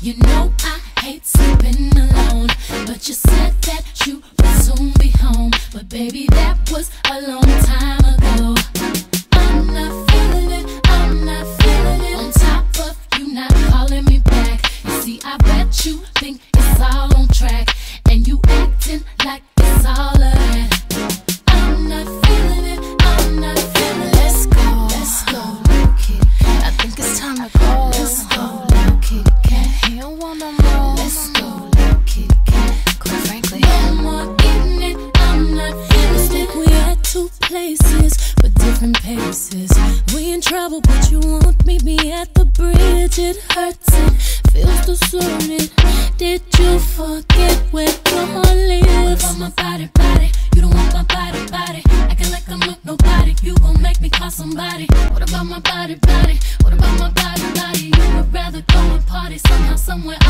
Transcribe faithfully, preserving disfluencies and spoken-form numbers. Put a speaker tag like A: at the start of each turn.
A: You know I hate sleeping alone, but you said that you would soon be home. But baby, that was a long time ago. I'm not feeling it, I'm not feeling it. On top of you not calling me back. You see, I bet you think it's all on track, and you acting like it's all of that. I'm not feeling it, I'm not feeling it.
B: Let's go, let's go, little kitty cat. I think it's time to go. Let's go, little kitty cat. You don't want no more. Let's go, little kitty cat. Quite frankly,
A: no more getting it, I'm not feeling it.
C: We at two places, but different paces. We in trouble, but you won't meet me at the bridge. It hurts, it feels deserted. Did you forget where your heart lives?
A: What about my body, body? You don't want my body, body. Acting like I'm not nobody. You gon' make me call somebody. What about my body, body? What about my body, body? You would rather go and party somehow, somewhere